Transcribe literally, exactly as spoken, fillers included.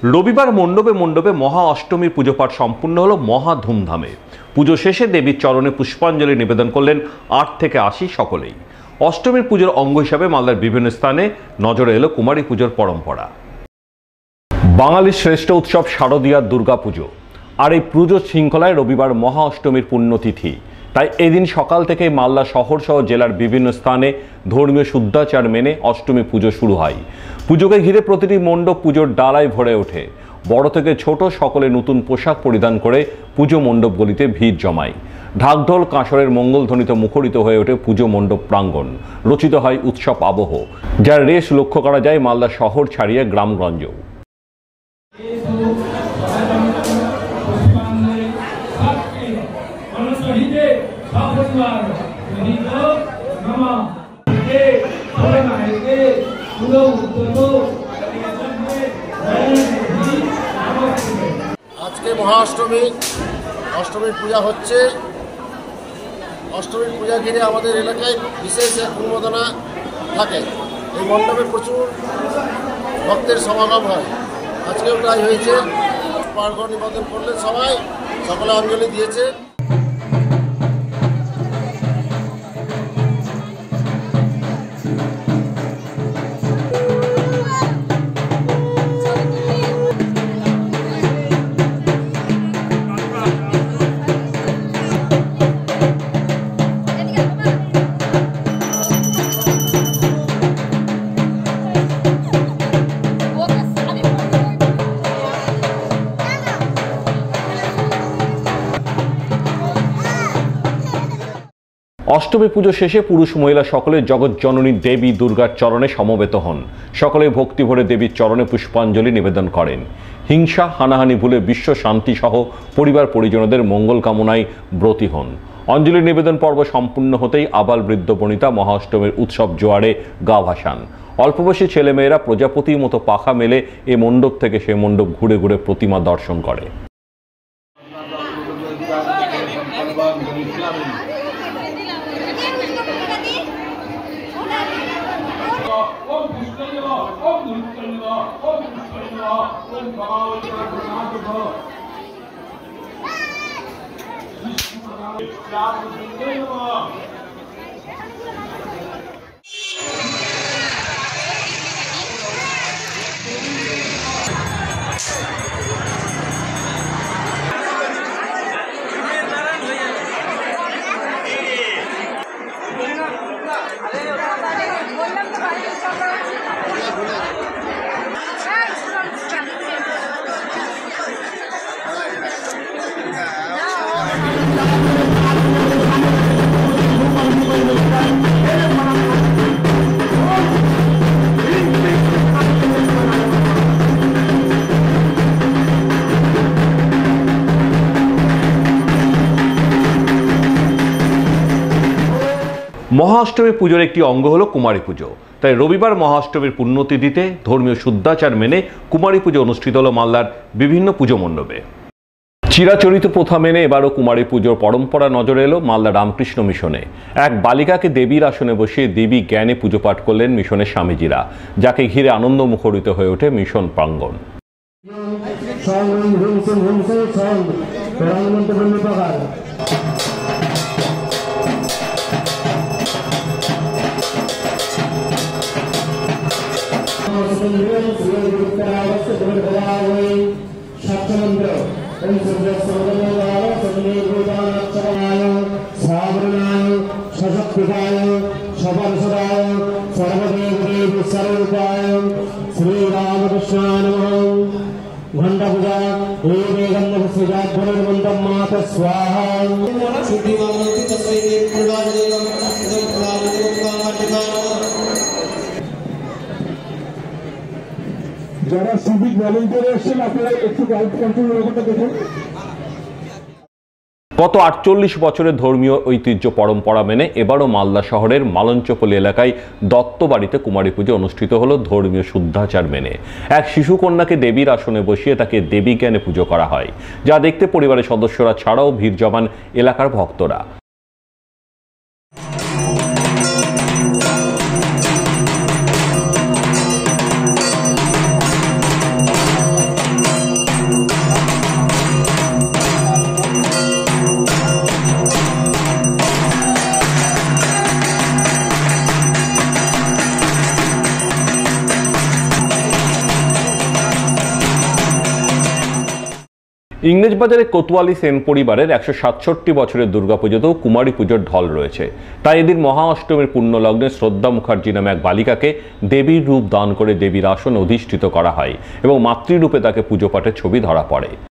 রবিবার মণ্ডপে মণ্ডপে মহা অষ্টমীর পুজো পাঠ সম্পূর্ণ হলো মহা ধুমধামে। পুজো শেষে দেবীর চরণে পুষ্পাঞ্জলি নিবেদন করলেন আট থেকে আশি সকলেই। অষ্টমীর পুজোর অঙ্গ হিসাবে মালদার বিভিন্ন স্থানে নজরে এলো কুমারী পুজোর পরম্পরা। বাঙালির শ্রেষ্ঠ উৎসব শারদীয়ার দুর্গা পুজো, আর এই পুজো শৃঙ্খলায় রবিবার মহা অষ্টমীর পুণ্যতিথি। তাই এদিন সকাল থেকে মালদা শহর সহ জেলার বিভিন্ন স্থানে ধর্মীয় শুদ্ধাচার মেনে অষ্টমী পুজো শুরু হয়। পুজোকে ঘিরে প্রতিটি মণ্ডপ পুজোর ডালায় ভরে ওঠে। বড় থেকে ছোট সকলে নতুন পোশাক পরিধান করে পুজো মণ্ডপগুলিতে ভিড় জমায়। ঢাকঢোল কাঁসরের মঙ্গলধ্বনিতে মুখরিত হয়ে ওঠে পুজো মণ্ডপ প্রাঙ্গণ। রচিত হয় উৎসব আবহ, যার রেশ লক্ষ্য করা যায় মালদা শহর ছাড়িয়ে গ্রামগঞ্জেও। আজকে মহাষ্টমী, অষ্টমীর পূজা হচ্ছে। অষ্টমীর পূজা ঘিরে আমাদের এলাকায় বিশেষ এক উন্মাদনা থাকে। এই মণ্ডপে প্রচুর ভক্তের সমাগম হয়। আজকেও তাই হয়েছে। পার্ঘ নিবেদন করলে সবাই সকলে অঞ্জলি দিয়েছে। অষ্টমী পুজো শেষে পুরুষ মহিলা সকলে জগৎ জননী দেবী দুর্গার চরণে সমবেত হন। সকলে ভক্তি ভরে দেবীর চরণে পুষ্পাঞ্জলি নিবেদন করেন। হিংসা হানাহানি ভুলে বিশ্ব শান্তি সহ পরিবার পরিজনদের মঙ্গল কামনায় ব্রতী হন। অঞ্জলি নিবেদন পর্ব সম্পূর্ণ হতেই আবাল বৃদ্ধ বনিতা মহা অষ্টমীর উৎসব জোয়ারে গা ভাসান। অল্পবয়সী ছেলেমেয়েরা প্রজাপতির মতো পাখা মেলে এ মণ্ডপ থেকে সে মণ্ডপ ঘুরে ঘুরে প্রতিমা দর্শন করে। মহাষ্টমী পুজোর একটি অঙ্গ হলো কুমারী পুজো। তাই রবিবার মহাষ্টমীর পুণ্যতিথিতে ধর্মীয় শুদ্ধাচার মেনে কুমারী পুজো অনুষ্ঠিত হলো মালদার বিভিন্ন পুজো মণ্ডপে। চিরাচরিত প্রথা মেনে এবারও কুমারী পুজোর পরম্পরা নজরে এলো মালদা রামকৃষ্ণ মিশনে। এক বালিকাকে দেবীর আসনে বসিয়ে দেবী জ্ঞানে পুজো পাঠ করলেন মিশনের স্বামীজিরা, যাকে ঘিরে আনন্দ মুখরিত হয়ে ওঠে মিশন প্রাঙ্গণ। শ্রীরামকৃষ্ণায় ঘণ্টা পূজা মাতা স্বাহা। যারা সিভিক ভলেন্টিয়ার এসেছেন আপনারা একটু গাইড কন্ট্রোল ব্যাপারটা দেখুন। গত আটচল্লিশ বছরের ধর্মীয় ঐতিহ্য পরম্পরা মেনে এবারও মালদা শহরের মালঞ্চপল্লী এলাকায় দত্তবাড়িতে কুমারী পুজো অনুষ্ঠিত হলো ধর্মীয় শুদ্ধাচার মেনে। এক শিশু কন্যাকে দেবীর আসনে বসিয়ে তাকে দেবী জ্ঞানে পুজো করা হয়, যা দেখতে পরিবারের সদস্যরা ছাড়াও ভিড় জমান এলাকার ভক্তরা। ইংরেজবাজারে কোতোয়ালি সেন পরিবারের একশো সাতষট্টি বছরের দুর্গাপুজোতেও কুমারী পুজোর ঢল রয়েছে। তাই এদিন মহা অষ্টমীর পুণ্যলগ্নে শ্রদ্ধা মুখার্জি নামে এক বালিকাকে দেবীর রূপ দান করে দেবীর আসন অধিষ্ঠিত করা হয় এবং মাতৃরূপে তাকে পুজো পাঠের ছবি ধরা পড়ে।